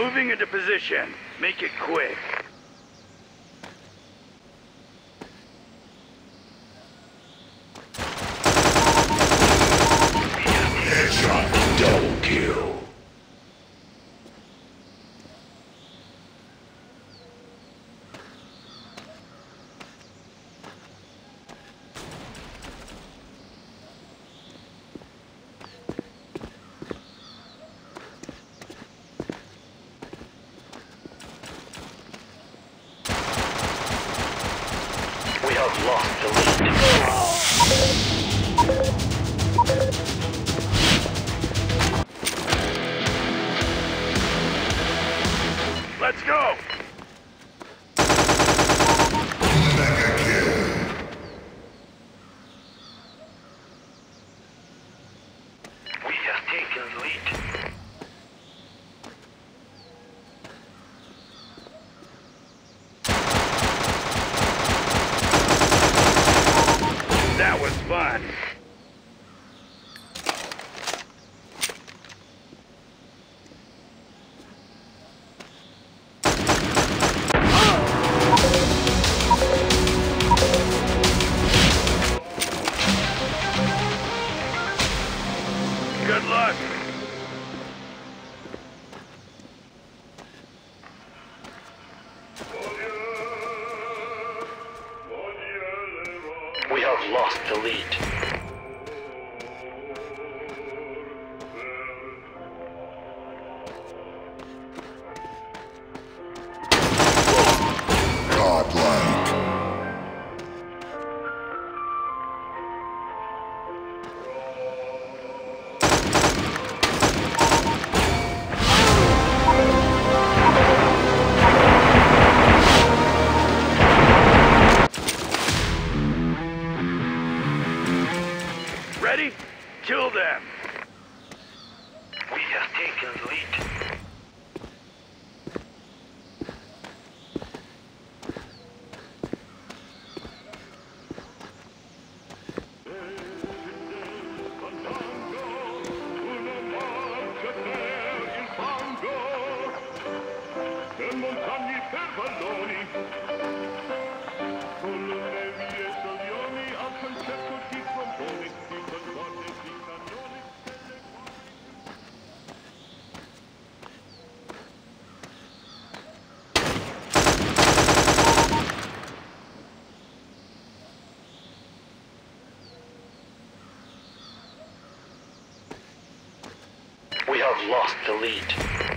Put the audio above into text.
Moving into position. Make it quick. Headshot, double kill. We have lost the lead. Let's go! Mega kill. We have taken the lead. That was fun. Good luck. We have lost the lead. Godlike. Ready? Kill them. We have taken the lead. We have lost the lead.